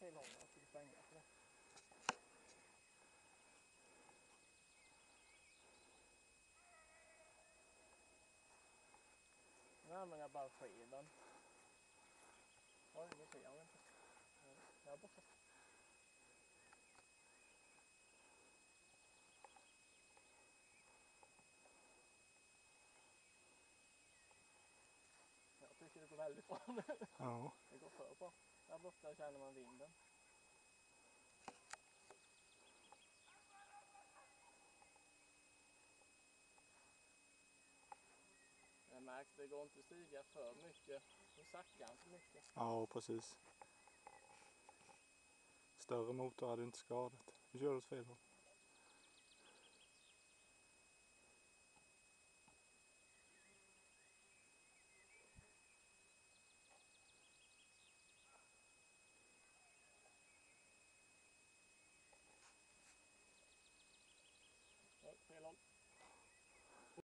fel håll när jag skulle svänga för det. Nu använder jag bara skeden. Oj, nu ser jag inte. Jag är borta. Jag tycker det går väldigt bra nu. Ja. Det går för bra. Där borta känner man vinden. Jag märks det går inte att stiga för mycket. Nu sackar inte mycket. Ja, precis. Större motor hade inte skadat. Nu kör du åt fel håll.